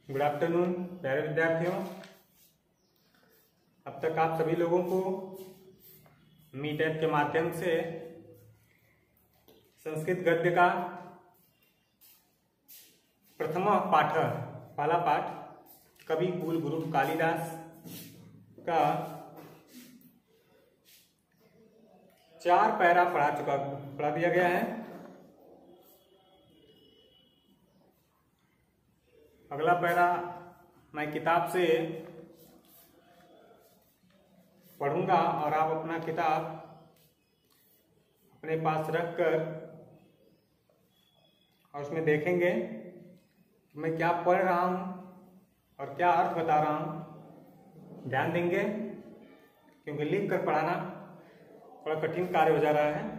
Good afternoon प्यारे विद्यार्थियों। अब तक आप सभी लोगों को मीट ऐप के माध्यम से संस्कृत गद्य का प्रथम पाठ पहला पाठ कवि कुल गुरु कालिदास का 4 पैरा पढ़ा दिया गया है। अगला पैरा मैं किताब से पढ़ूंगा और आप अपना किताब अपने पास रखकर और उसमें देखेंगे कि मैं क्या पढ़ रहा हूं और क्या अर्थ बता रहा हूं। ध्यान देंगे क्योंकि लिख कर पढ़ाना थोड़ा कठिन कार्य हो जा रहा है।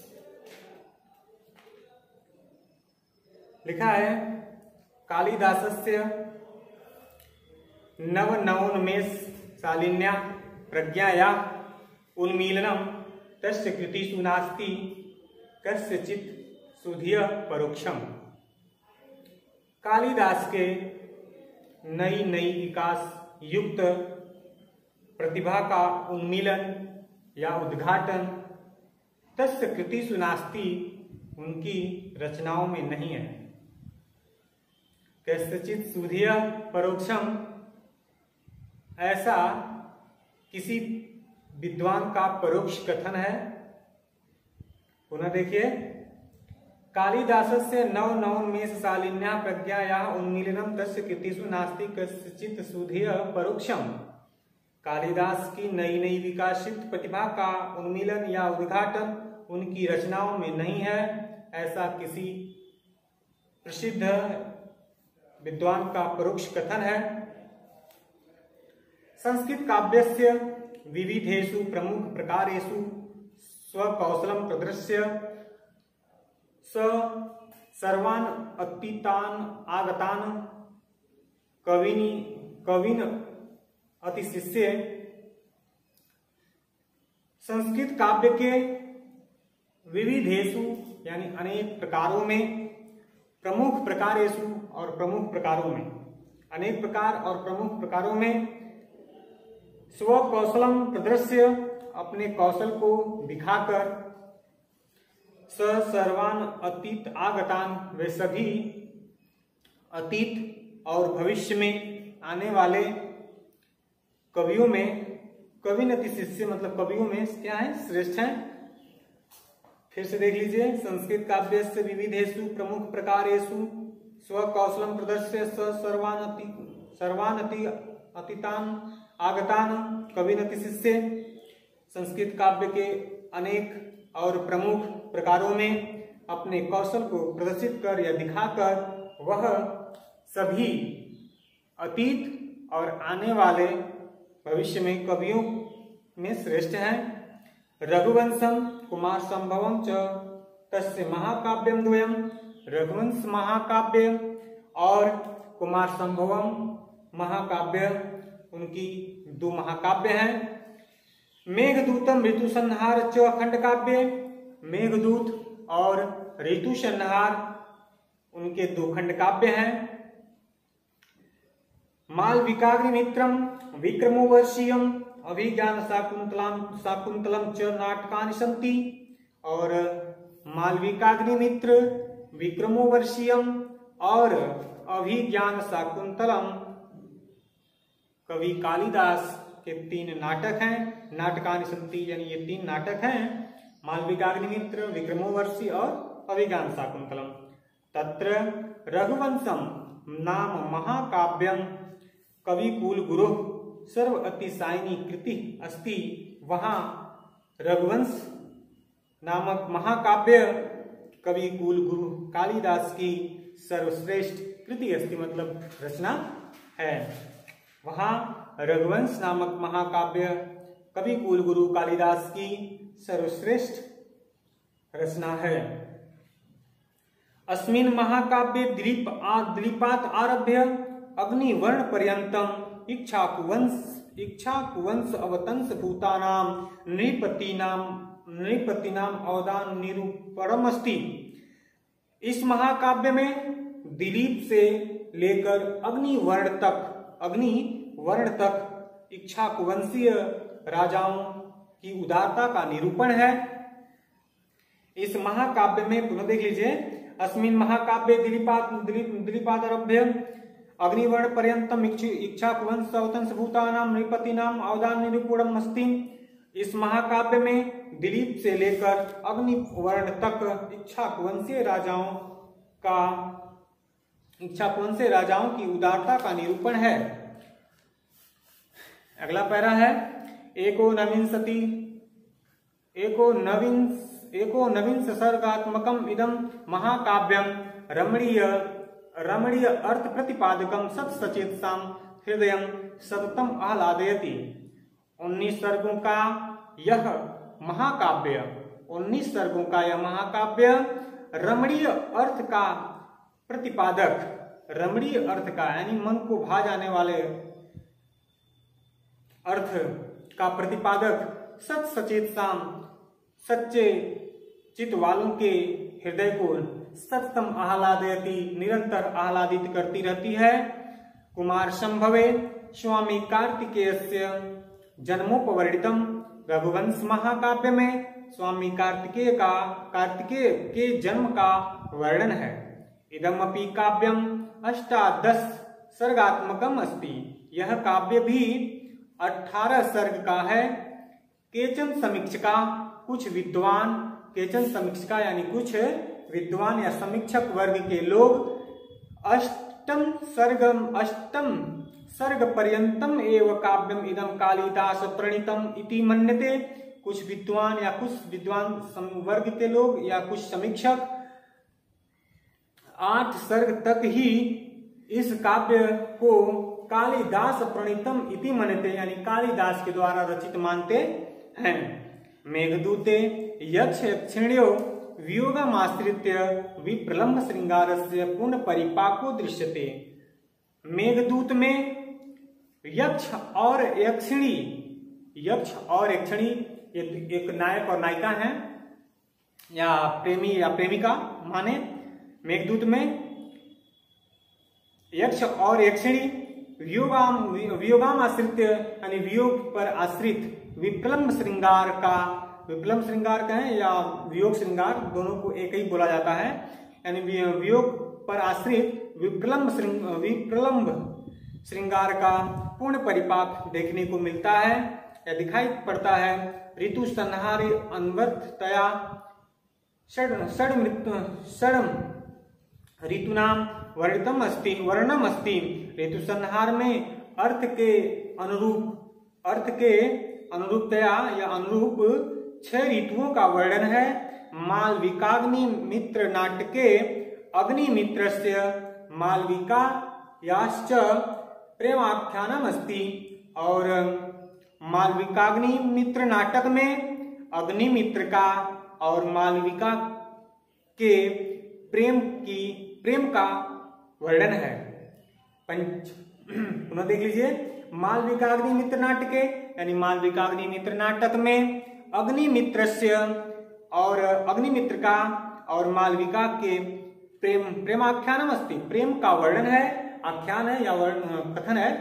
लिखा है कालिदासस्य नवनवोन्मेष शालिन्या प्रज्ञाया उन्मीलनम तस्य कृतिषु नास्ति कस्यचित् सुधिय परोक्षम। कालिदास के नई नई विकास युक्त प्रतिभा का उन्मीलन या उद्घाटन तस्य कृतिषु नास्ति उनकी रचनाओं में नहीं है। कस्यचित् सुधिय परोक्षम, ऐसा किसी विद्वान का परोक्ष कथन है। पुनः देखिए, कालिदासस्य नवनवोन्मेष शालिन्या प्रज्ञाया उन्मीलनम तस्य कृतिषु नास्ति कस्यचित् सुधिय परोक्षम। कालिदास की नई नई विकासित प्रतिभा का उन्मीलन या उद्घाटन उनकी रचनाओं में नहीं है, ऐसा किसी प्रसिद्ध विद्वान का परोक्ष कथन है। संस्कृत काव्यस्य विविधेषु प्रमुख प्रकारेषु स्वकौशलं प्रदर्श्य सर्वान् अतीतान् आगतान् कवीन् अतिशिष्य। संस्कृत काव्य के विविधेषु यानी अनेक प्रकारों में, प्रमुख प्रकारेषु और प्रमुख प्रकारों में, अनेक प्रकार और प्रमुख प्रकारों में स्वकौशलम प्रदर्श्य अपने कौशल को दिखाकर सर्वान अतीत आगतान वे सभी अतीत और भविष्य में आने वाले कवियों में, कविन अतिशिष्य मतलब कवियों में क्या है, श्रेष्ठ हैं। फिर से देख लीजिए, संस्कृत काव्य से विविधेषु प्रमुख प्रकारेषु स्वकौशलम प्रदर्श्य सर्वान अतीतान आगतान कविन अतिशिष्य। संस्कृत काव्य के अनेक और प्रमुख प्रकारों में अपने कौशल को प्रदर्शित कर या दिखाकर वह सभी अतीत और आने वाले भविष्य में कवियों में श्रेष्ठ हैं। रघुवंशम कुमार संभवम च तस्य महाकाव्यम द्वयम। रघुवंश महाकाव्य और कुमार संभवम महाकाव्य उनकी 2 महाकाव्य हैं। मेघदूतम ऋतुसंहार च अखंड काव्य। मेघदूत और ऋतुसंहार उनके 2 खंड काव्य हैं। मालविकाग्निमित्रम विक्रमोर्वशीयम अभिज्ञान शाकुंतलम च नाटकानि सन्ति। और मालविकाग्निमित्र, विक्रमोर्वशीयम और अभिज्ञान शाकुंतलम कवि कालिदास के 3 नाटक हैं। नाटकानि सन्ति यानी ये 3 नाटक हैं, मालविकाग्निमित्र, विक्रमोर्वशी और अभिज्ञान शाकुंतलम। तत्र रघुवंशम नाम महाकाव्यम कवि कुल गुरु सर्व अतिशायिनी कृति अस्ति। वहां रघुवंश नामक महाकाव्य कवि कुल गुरु कालिदास की सर्वश्रेष्ठ कृति अस्ति मतलब रचना है। वहां रघुवंश नामक महाकाव्य कवि कुल गुरु कालिदास की सर्वश्रेष्ठ रचना है। अस्मिन् महाकाव्ये दिलीपात् आरभ्य अग्निवर्ण पर्यंतम इक्ष्वाकुवंश अवतंस भूतानां नृपतीनां अवदान निरूपणमस्ति। इस महाकाव्य में दिलीप से लेकर अग्निवर्ण तक इक्ष्वाकुवंशीय राजाओं की उदारता का निरूपण है। इस महाकाव्य में पुनः देख लीजिए, अस्मिन् महाकाव्ये दिलीपादारभ्य अग्निवर्ण पर्यंतम इक्ष्वाकुवंश सवतंस भूतानां नृपतीनाम अवदान निरूपणम अस्ति। इस महाकाव्य में दिलीप से लेकर अग्निवर्ण तक इक्ष्वाकुवंशीय राजाओं की उदारता का निरूपण है। अगला पैरा है, एको नवीन सर्गात्मकम इदम महाकाव्यम रमणीय अर्थ प्रतिपादकम सचेतसाम हृदयम सततम आह्लादयति। 19 सर्गों का यह महाकाव्य रमणीय अर्थ का प्रतिपादक, रमणीय अर्थ का यानी मन को भा जाने वाले अर्थ का प्रतिपादक, सचेतसाम सच्चे चित्त वालों के हृदय को सततम आह्लादयति निरंतर आह्लादित करती रहती है। कुमार संभवे स्वामी कार्तिकेयस्य जन्मोपवर्णितम रघुवंश महाकाव्य में स्वामी कार्तिकेय के जन्म का वर्णन है। इदमपि काव्यम 18 सर्गात्मकम अस्ति। यह काव्य भी 18 सर्ग का है। केचन समीक्षका यानी कुछ विद्वान या समीक्षक वर्ग के लोग अष्टम सर्ग पर्यंतम एव काव्यम इदम कालिदास प्रणीतम इति मन्यते। कुछ विद्वान वर्ग के लोग या कुछ समीक्षक 8 सर्ग तक ही इस काव्य को कालिदास प्रणीतम इति मन्यते यानी कालिदास के द्वारा रचित मानते हैं। मेघदूते यक्ष यक्षिण्यो वियोगमाश्रित्य विप्रलम्भ श्रृंगारस्य पूर्ण परिपाको दृश्यते। मेघदूत में यक्ष और यक्षिणी एक नायक और नायिका हैं या प्रेमी या प्रेमिका माने। मेघदूत में यक्ष और यक्षिणी वियोगाम आश्रित यानी वियोग पर आश्रित विप्रलम्भ श्रृंगार कहें या वियोग श्रृंगार, दोनों को एक ही बोला जाता है। यानी वियोग पर आश्रित विप्रलम्भ श्रृंगार का पूर्ण परिपाक देखने को मिलता है या दिखाई पड़ता है। ऋतु संहारी अन्वर्थतया षड् ऋतुनाम वर्णितम अस्ति वर्णम अस्ति। ऋतु संहार में अर्थ के अनुरूपतया या अनुरूप 6 ऋतुओं का वर्णन है। मालविकाग्नि मित्र नाटके अग्निमित्रस्य मालविकायाश्च प्रेमाख्यानम अस्ति। और मालविकाग्नि मित्र नाटक में अग्निमित्र का और मालविका के प्रेम का वर्णन है। पुनः देख लीजिए, मालविकाग्नि मित्र नाटके यानी मालविकाग्नि मित्र नाटक में अग्निमित्र का और मालविका के प्रेमाख्यानम अस्ति प्रेम का वर्णन है, आख्यान है या कथन है।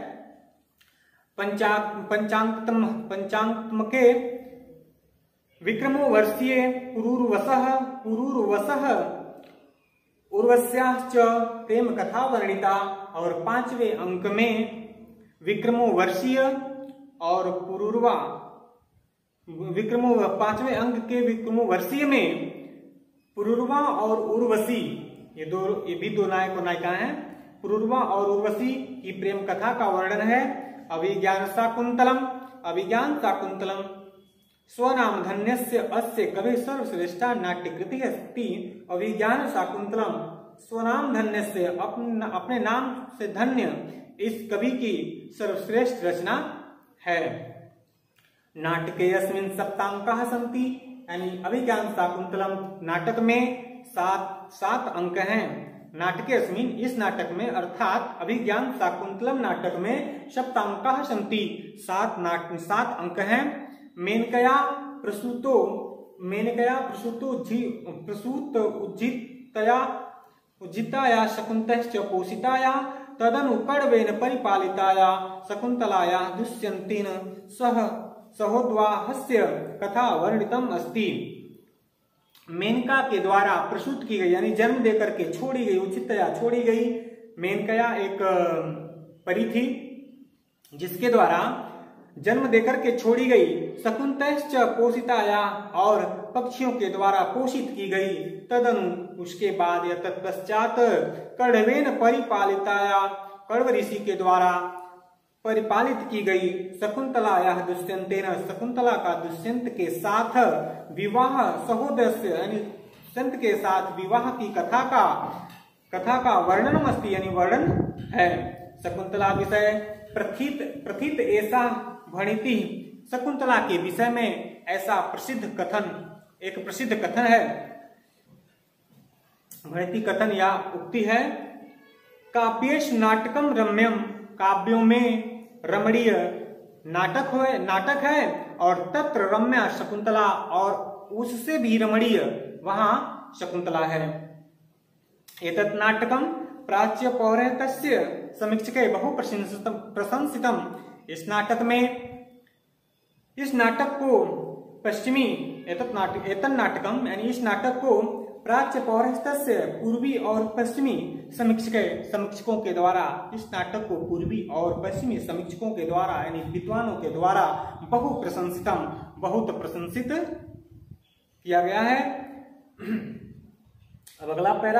पंचांगत्मके विक्रमो वर्षीय पुरूर्वसः उर्वश्याश्च प्रेम कथा वर्णिता। और 5वें अंक में विक्रमो वर्षीय और पुरूर्वा 5वें अंक के विक्रमो वर्षीय में पुरूर्वा और उर्वशी ये भी दो नायक और नायिका हैं। पुरूर्वा और उर्वशी की प्रेम कथा का वर्णन है। अभिज्ञान शाकुंतलम स्वनाम धन्यस्य अस्य कवि सर्वश्रेष्ठा नाट्यकृति अस्ति। अभिज्ञान शाकुंतलम स्वनाम धन्यस्य अपने नाम से धन्य इस कवि की सर्वश्रेष्ठ रचना है। नाटके अस्मिन् सप्तांकाः सन्ति यानी अभिज्ञान शाकुंतलम नाटक में 7 अंक हैं। नाटके अस्मिन् इस नाटक में अर्थात अभिज्ञान शाकुंतलम नाटक में सप्तांकाः सन्ति 7 अंक हैं। मेनकया प्रसूत उज्जितया उज्जिताया शकुन्तश्च पोषिताया तदनु कण्वेन परिपालिताया शकुन्तलाया दुष्यन्तेन सह सहोद्वाहस्य कथा वर्णितम अस्ति। मेनका के द्वारा प्रसूत की गई यानी जन्म देकर के छोड़ी गई, उचितया छोड़ी गई। मेनकया एक परी थी जिसके द्वारा जन्म देकर के छोड़ी गई। शकुन्तश्च पोषिताया और पक्षियों के द्वारा पोषित की गई। तदनु उसके बाद या तत्पश्चात कण्वेन परिपालिताया कण्व ऋषि के द्वारा परिपालित की गई। शकुन्तलाया दुष्यंतेन शकुन्तला का दुष्यंत के साथ विवाह सहोदस्य यानी दुष्यंत के साथ विवाह की कथा का वर्णन मस्ती यानी वर्णन है। शकुन्तला विषय प्रथित ऐसा भणिति शकुन्तला के विषय में ऐसा एक प्रसिद्ध कथन है। भणिति कथन या उक्ति है। काव्येश नाटकम रम्यम काव्यों में रमणीय नाटक है और तत्र रम्या शकुन्तला और उससे भी रमणीय वहां शकुन्तला है। एतत् नाटकम प्राच्य पौराणिकस्य समीक्षके बहु प्रशंसितम। इस नाटक को पश्चिमी एतत् नाटकम यानी इस नाटक को प्राच्य पौराणिकस्य पूर्वी और पश्चिमी समीक्षकों के द्वारा इस नाटक को पूर्वी और पश्चिमी समीक्षकों के द्वारा यानी विद्वानों के द्वारा बहुत प्रशंसित किया गया है। अब अगला पैरा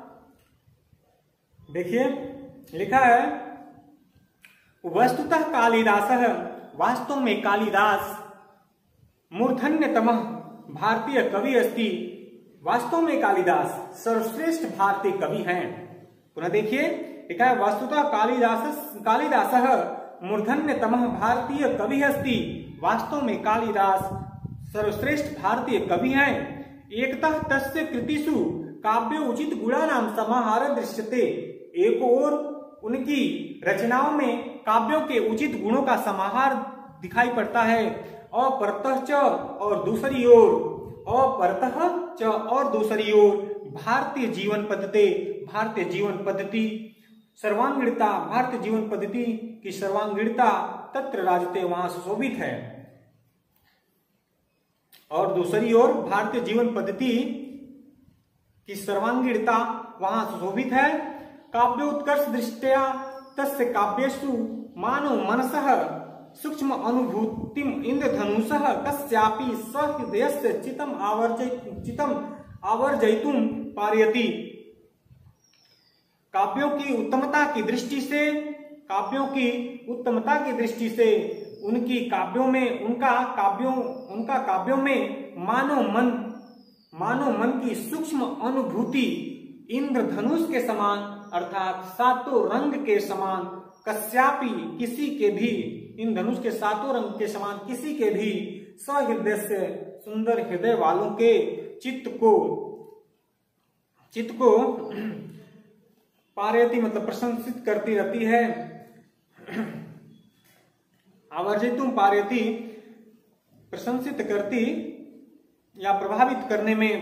देखिए, लिखा है वस्तुतः कालिदासः वास्तव में कालिदास मूर्धन्यतमः भारतीय कवि अस्ति। वास्तव में कालिदास सर्वश्रेष्ठ भारतीय कवि हैं। पुनः देखिए, लिखा है वस्तुतः कालिदासः मूर्धन्यतमः भारतीय कवि अस्ति। वास्तव में कालिदास सर्वश्रेष्ठ भारतीय कवि हैं। एकतः तस्य कृतिषु काव्य उचित गुणानां समाहार दृश्यते। एक और उनकी रचनाओं में काव्यों के उचित गुणों का समाहार दिखाई पड़ता है। अपरतः च और दूसरी ओर भारतीय जीवन पद्धति सर्वांगीणता भारतीय जीवन पद्धति की सर्वांगीणता तत्र राजते वहां सुशोभित है। और दूसरी ओर भारतीय जीवन पद्धति की सर्वांगीणता वहां सुशोभित है। काव्य उत्कर्ष दृष्टया तस्य काव्येषु मानव मनसः सूक्ष्म अनुभूतिम इंद्रधनुषः कस्यापि सहृदयस्य चित्तम आवर्जयितुम पारयति। काव्यों की उत्तमता की दृष्टि से उनकी काव्यों में मानव मन की सूक्ष्म अनुभूति इंद्रधनुष के समान अर्थात सातों रंग के समान कस्यापि किसी के भी इंद्रधनुष के सातों रंग के समान किसी के भी सहृदय से सुंदर हृदय वालों के चित्त को पारयति मतलब प्रशंसित करती रहती है। आवर्जितुम पारयति प्रशंसित करती या प्रभावित करने में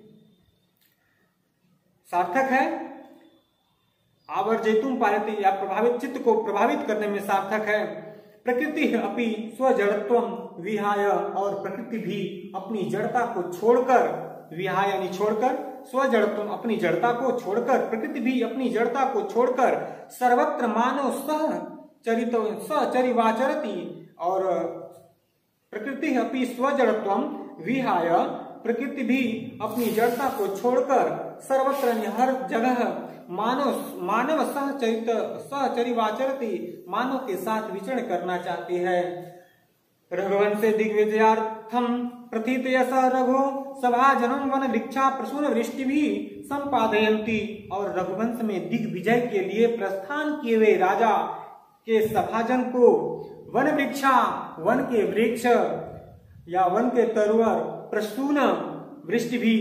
सार्थक है। आवर्जयितुम पारयति या प्रभावित चित्त को प्रभावित करने में सार्थक है। प्रकृति अपि स्वजड़त्वं विहाय और प्रकृति भी अपनी जड़ता को छोड़कर विहाय यानी छोड़कर स्वजड़त्वं अपनी जड़ता को छोड़कर प्रकृति भी अपनी जड़ता को छोड़कर सर्वत्र मानव सहचरिवाचरति और प्रकृति अपि स्वजड़त्वं विहाय प्रकृति भी अपनी जड़ता को छोड़कर सर्वत्र हर जगह मानव सहचरिवाचरति मानव के साथ विचरण करना चाहती है। रघुवंशे दिग्विजयार्थम प्रथित यश रघु सभाजनम वन वृक्षा प्रसून वृष्टि भी संपादयन्ति। और रघुवंश में दिग्विजय के लिए प्रस्थान किए हुए राजा के सभाजन को वन के वृक्ष या वन के तरुवर प्रसून वृष्टि भी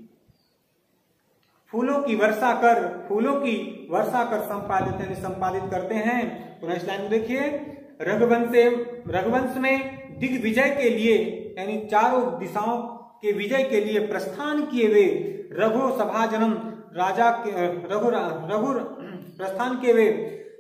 फूलों की वर्षा कर संपादित करते हैं। पुनः इस लाइन में देखिए, रघुवंश में दिग्विजय के लिए यानी चारों दिशाओं के विजय के लिए प्रस्थान किए हुए राजा रघु प्रस्थान के वे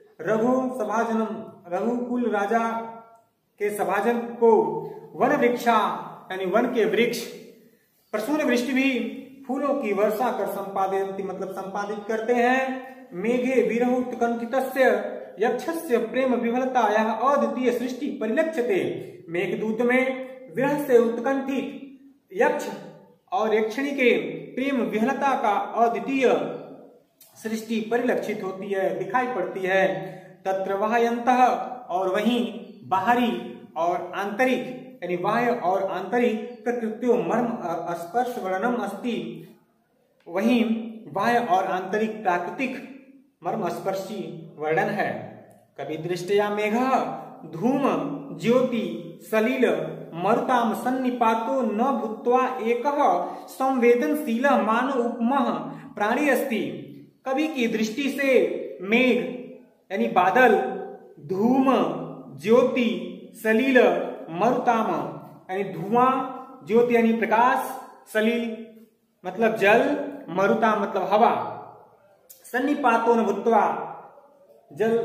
रघुकुल राजा के सभाजन को वन वृक्षा यानी वन के वृक्ष प्रसून वृष्टि भी फूलों की वर्षा कर संपादयन्ति मतलब संपादित करते हैं। मेघे विरह उत्कंठितस्य यक्षस्य प्रेम विफलतायाः अद्वितीय सृष्टि परिलक्ष्यते। मेघदूत में विरह से उत्कंठित यक्ष और यक्षिणी के प्रेम विफलता का अद्वितीय सृष्टि परिलक्षित होती है, दिखाई पड़ती है। तत्र वाह्यन्तः और वहीं बाहरी और आंतरिक यानी बाह्य और आंतरिक प्रकृतियों मर्म स्पर्श वर्णनम अस्ति। वहीं बाह्य और आंतरिक प्राकृतिक मर्म स्पर्शी वर्णन है। कवि दृष्टया मेघ धूम ज्योति सलिल मरुताम सन्निपातो न भूत्वा एकः संवेदनशील मानव उपमः प्राणी अस्ति। कवि की दृष्टि से मेघ यानी बादल, धूम, ज्योति, सलील, मरुताम यानी धुआं, ज्योति यानी प्रकाश, सलील मतलब जल, मरुताम मतलब हवा, सन्निपातो न भूत्वा जल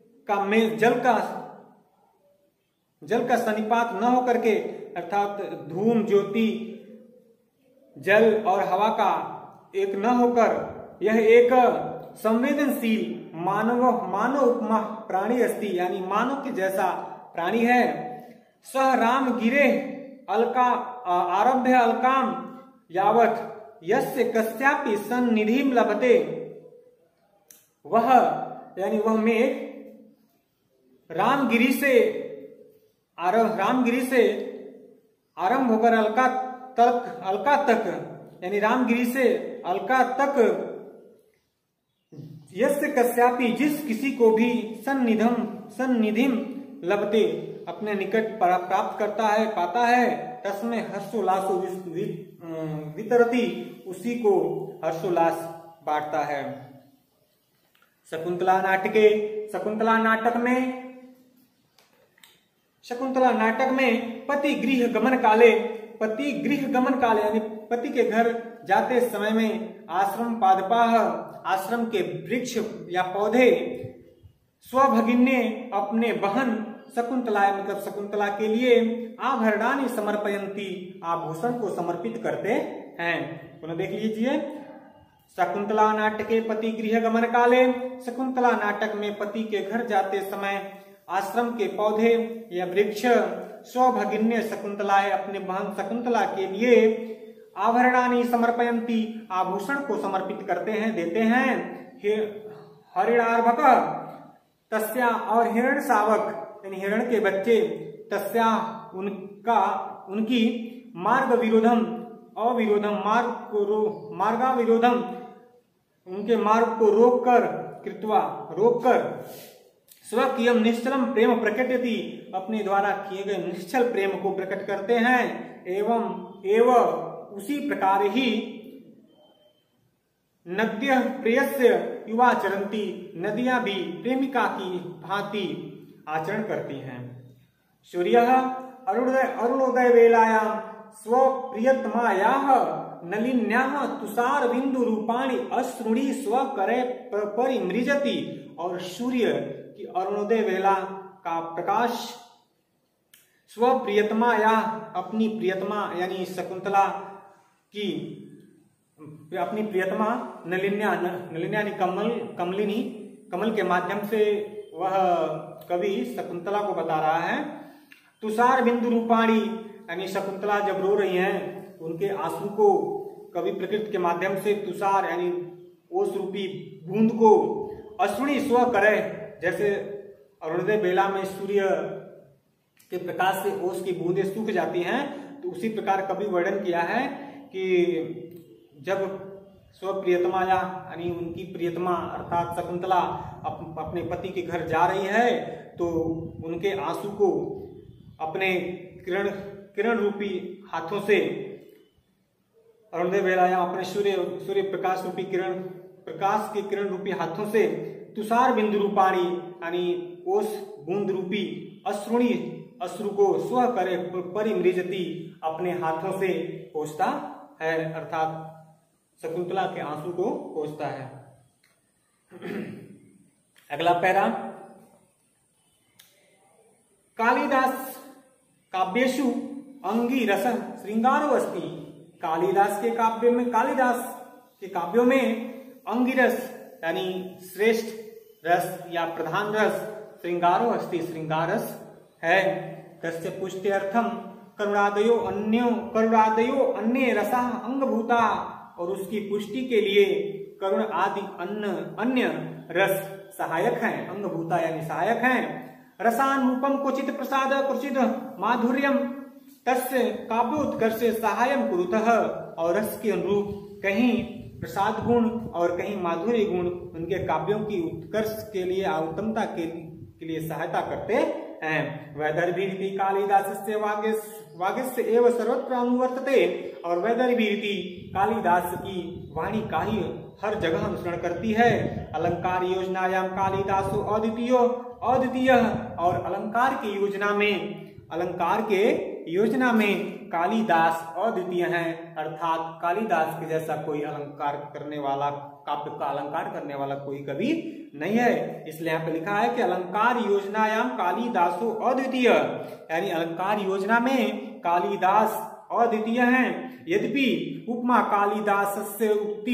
का सन्निपात न होकर के अर्थात धूम, ज्योति, जल और हवा का एक न होकर यह एक संवेदनशील मानव उपमा प्राणी अस्ति यानी मानव के जैसा प्राणी है। सह राम गिरे अलका आरभ्य अलकाम यावत यस्य कस्यापि सन्निधिम लभते। वह यानी वह मेघ रामगिरी से आरंभ होकर अलका तक यानी रामगिरी से अलका तक यस्य कस्यापि जिस किसी को भी सन्निधिम लभते अपने निकट प्राप्त करता है, पाता है, तस्में हर्षोल्लासो वितरति उसी को हर्षोल्लास बांटता है। शकुंतला नाटक में पति गृह गमन काले यानी पति के घर जाते समय में आश्रम पादपाह आश्रम के वृक्ष या पौधे स्वभगिन्ये अपने बहन शकुंतलाय मतलब शकुंतला के लिए आभरणानि समर्पयन्ति आभूषण को समर्पित करते हैं। पुनः देख लीजिए। शकुंतला नाटके पति गृह गमन काले, शकुंतला नाटक में पति के घर जाते समय आश्रम के पौधे या वृक्ष स्वभगिन्य शकुंतलाय अपने बहन शकुंतला के लिए आभरणानि समर्पयन्ति आभूषण को समर्पित करते हैं, देते हैं। हरिणार्भक तस्या और हिरण शावक यानी हिरण के बच्चे तस्या उनकी मार्ग विरोधम अविरोधम मार्गाविरोधम उनके मार्ग को रोककर स्वकीयम निश्चलम प्रेम प्रकटयति अपने द्वारा किए गए निश्चल प्रेम को प्रकट करते हैं। एवं उसी प्रकार ही नद्य प्रेयस्य युवा चरंती नदियां भी प्रेमिका की भांति आचरण करती हैं। सूर्य अरुणोदय वेलायां स्वप्रियतमायाः नलिन्याः तुषार बिंदु रूपाणि अश्रुणि स्वकरे परिमृजति। और सूर्य की अरुणोदय वेला का प्रकाश स्वप्रियतमा या अपनी प्रियतमा यानी शकुंतला की अपनी प्रियतमा नलिन्या कमल के माध्यम से वह कवि शकुंतला को बता रहा है। तुषार बिंदु रूपाणी यानी शकुंतला जब रो रही हैं उनके आंसू को कवि प्रकृति के माध्यम से तुषार यानी ओस रूपी बूंद को अश्विनी स्व करे, जैसे अरुणोदय बेला में सूर्य के प्रकाश से ओस की बूंदें सूख जाती हैं, तो उसी प्रकार कवि वर्णन किया है कि जब स्वप्रियतमा यानी उनकी प्रियतमा अर्थात शकुंतला अपने पति के घर जा रही है तो उनके आंसू को अपने किरण रूपी हाथों से अरुणोदय बेला या अपने सूर्य प्रकाश रूपी प्रकाश के किरण रूपी हाथों से तुषार बिंदु रूपाणी यानी ओस बूंद रूपी अश्रु को स्व करे परिमृजति अपने हाथों से पोंछता है, अर्थात शकुंतला के आंसू को पोंछता है। अगला पैरा, कालिदास काव्येषु अंगिरस श्रृंगारो अस्ति। कालिदास के काव्य में, कालिदास के काव्यों में अंगिरस यानी श्रेष्ठ रस या प्रधान रस श्रृंगारो अस्ति, श्रृंगारस है। तस्य पुष्ट्यर्थम करुणादयो अन्य रसा अंगभूता, और उसकी पुष्टि के लिए करुण आदि अन्य रस सहायक हैं, अंगभूता यानी सहायक हैं। रसानुपम क्वचित प्रसाद क्वचित माधुर्यम तस्य काव्योत्कर्ष सहायम कुरुतः, और रस के अनुरूप कहीं प्रसाद गुण और कहीं माधुर्य गुण उनके काव्यों की उत्कर्ष के लिए, उत्तमता के लिए सहायता करते हैं। वैदर्भी कालिदासस्य वागीस्य एव सर्वत्र अनुवर्तते, और वैदर्भी कालिदास की वाणी का ही हर जगह अनुसरण करती है। अलंकार योजनायाम कालिदासो अद्वितीय, और अलंकार की योजना में कालिदास अद्वितीय हैं, अर्थात कालिदास के जैसा कोई अलंकार करने वाला, काव्य का अलंकार करने वाला कोई कवि नहीं है। इसलिए यहाँ पे लिखा है कि अलंकार योजनायाम कालिदासो अद्वितीय, यानी अलंकार योजना में कालिदास अद्वितीय हैं। यद्यपि उपमा कालिदासस्य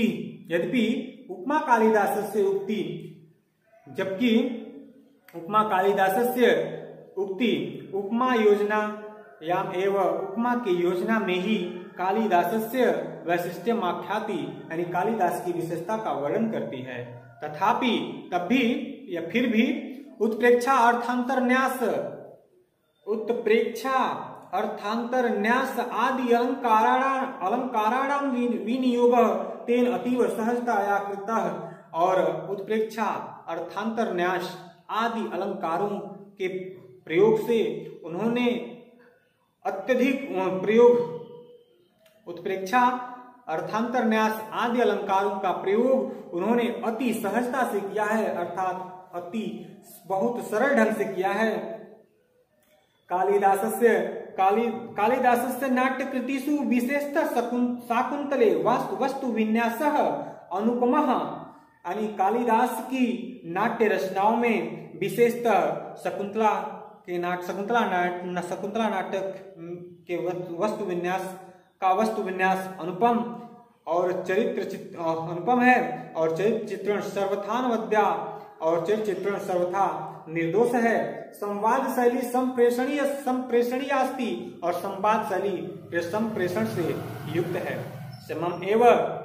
उक्ति, जबकि उपमा कालिदासस्य उक्ति उपमा योजना याम एवं उपमा की योजना में ही कालिदासस्य वैशिष्ट्यम आख्याति, यानी कालिदास की विशेषता का वर्णन करती है। तथापि तब भी या फिर भी उत्प्रेक्षा अर्थांतर न्यास आदि अलंकाराणाम विनियोग तेन अतीव सहजतया कृतः, और उत्प्रेक्षा अर्थांतर न्यास आदि अलंकारों के प्रयोग से उन्होंने अत्यधिक उत्प्रेक्षा अर्थांतर न्यास आदि अलंकारों का प्रयोग उन्होंने अति सहजता से किया है, अर्थात अति बहुत सरल ढंग से किया है। कालिदासस्य नाट्य कृतिषु विशेषतः शाकुंतले वस्तु विन्यासः अनुपमः, यानी कालिदास की नाट्य रचनाओं में विशेषतः शकुंतला नाटक के वस्तु विन्यास अनुपम और अनुपम है, और चरित्र चित्रण सर्वथा निर्दोष है। संवाद शैली संप्रेषणीय अस्ति, और संवाद शैली संप्रेषण से युक्त है। समम एवं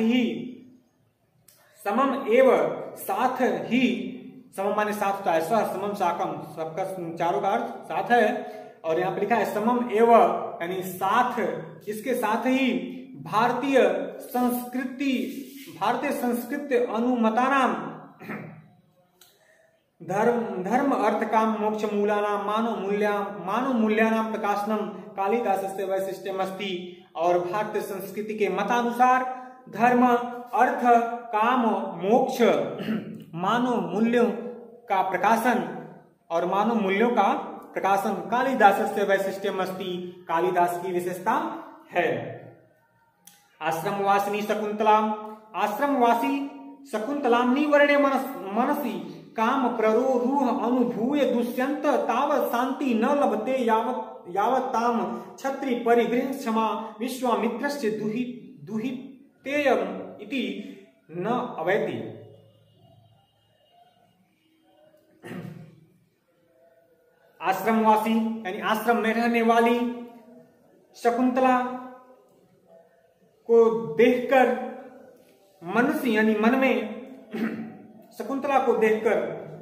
साथ ही समम माने साथ होता है, समम साकम, सबका चारों का अर्थ साथ है। और यहाँ पे लिखा है समम एवं यानी साथ, इसके साथ ही भारतीय संस्कृति अनुमतानाम धर्म अर्थ काम मोक्ष मूलानाम मानव मूल्यानाम प्रकाशनम कालिदासस्य वैशिष्ट्यम अस्ति। और भारतीय संस्कृति के मतानुसार धर्म अर्थ काम मोक्ष मानव मूल्यों का प्रकाशन, और मानव मूल्यों का प्रकाशन कालिदासस्य वैशिष्ट्यम अस्ति, कालिदास की विशेषता है। आश्रमवासिनी शकुंतलाम निवर्णे मनसी काम प्ररोरूह अनुभूय दुष्यंत तावत् शांति न लभते यावत् ताम छत्री परिगृह क्षमा विश्वामित्रस्य दुहितेयम इति न अवैति। आश्रमवासी यानी आश्रम में रहने वाली शकुंतला को देखकर मनसी यानी मन में शकुंतला को देखकर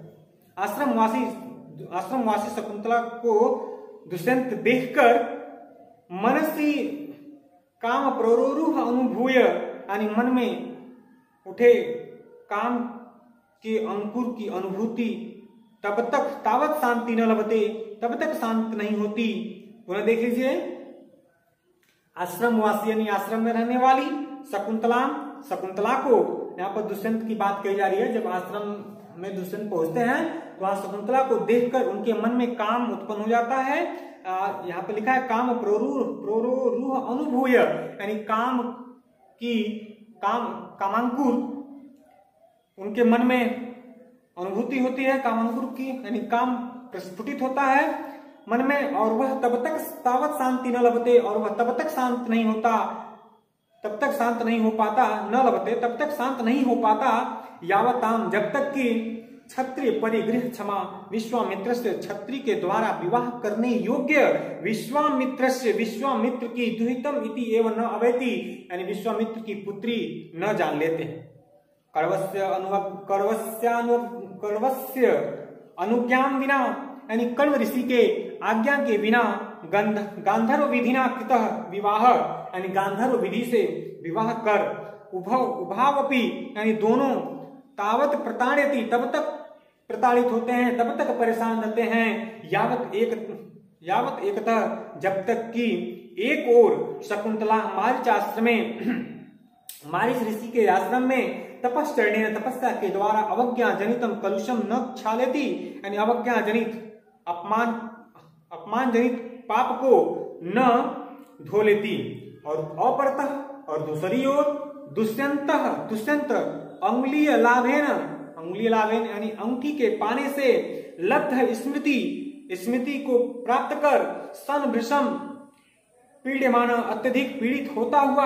आश्रमवासी शकुंतला को दुष्यंत देखकर मनसी काम प्ररोरूह अनुभूय यानी मन में उठे काम के अंकुर की अनुभूति तावत शांति न लभते, तब तक शांत नहीं होती। पुनः देख लीजिए, आश्रमवासी यानी आश्रम में रहने वाली शकुंतला को, यहाँ पर दुष्यंत की बात कही जा रही है। जब आश्रम में दुष्यंत पहुंचते हैं तो वहां शकुंतला को देखकर उनके मन में काम उत्पन्न हो जाता है। यहाँ पे लिखा है काम प्रोरूह अनुभूय, यानी काम की कामांकुर उनके मन में अनुभूति होती है कामांकुर की, यानी काम प्रस्फुटित होता है मन में, और वह तब तक तावत शांति न लभते, और वह तब तक शांत नहीं होता, तब तक शांत नहीं हो पाता, न लभते तब तक शांत नहीं हो पाता, यावताम जब तक कि क्षत्रिय परिगृह क्षमा विश्वामित्र से क्षत्रिय के द्वारा विवाह करने योग्य विश्वामित्र की दुहितम इति एवं न अवैति, यानी विश्वामित्र की पुत्री न जान लेते। कण्वस्य अनुज्ञान विना, यानी कण्व ऋषि के आज्ञा के बिना गांधर्व विधिना कृतः विवाह, यानी गांधर्व विधि से विवाह कर उभावपि, यानी दोनों तावत प्रताड़यति तब तक प्रताड़ित होते हैं, तब तक परेशान रहते हैं, यावत एकतः जब तक कि एक ओर शकुंतला मारीच ऋषि के आश्रम में तपस्या के द्वारा अवज्ञा जनितम कलुषम न क्षालयति, यानी अवज्ञा जनित अपमान जनित पाप को न धो लेती, और अपरतः, और दूसरी ओर दुष्यंत अंगुलीय लाभेन यानी अंकी के पाने से लब्ध स्मृति को प्राप्त कर सन भृशम पीड्यमान अत्यधिक पीड़ित होता हुआ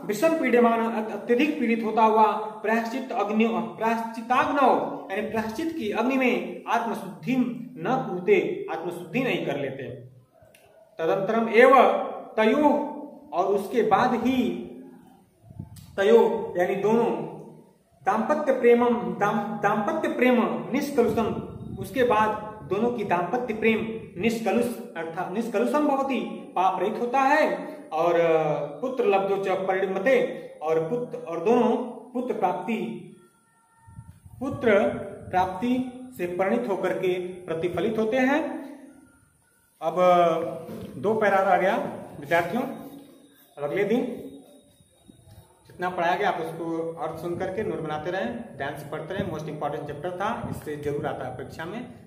प्रायश्चिताग्नौ, यानी प्रायश्चित की अग्नि में आत्मशुद्धि नहीं कर लेते। तदंतरम एव तयो, और उसके बाद ही तयो यानी दोनों दाम्पत्य प्रेम निष्कलुषम, उसके बाद दोनों की दाम्पत्य प्रेम निष्कलुष अर्थात निष्कलुषम भवति, पाप रहित होता है, और पुत्र लब्धो च परिणमते, और दोनों पुत्र प्राप्ति से परिणित होकर के प्रतिफलित होते हैं। अब 2 पैरा रह गया विद्यार्थियों, अब अगले दिन जितना पढ़ाया गया आप उसको अर्थ सुन करके नोट बनाते रहें, ध्यान से पढ़ते रहें। मोस्ट इंपॉर्टेंट चैप्टर था, इससे जरूर आता है परीक्षा में।